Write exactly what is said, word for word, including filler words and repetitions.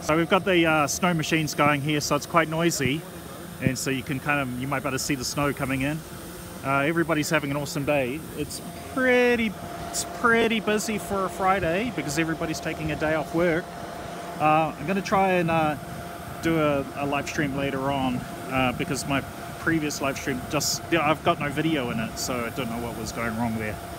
So we've got the uh, snow machines going here, so it's quite noisy, and so you can kind of, you might be able to see the snow coming in. Uh, everybody's having an awesome day. It's pretty, it's pretty busy for a Friday because everybody's taking a day off work. Uh, I'm going to try and uh, do a, a live stream later on uh, because my previous live stream just, yeah, I've got no video in it, so I don't know what was going wrong there.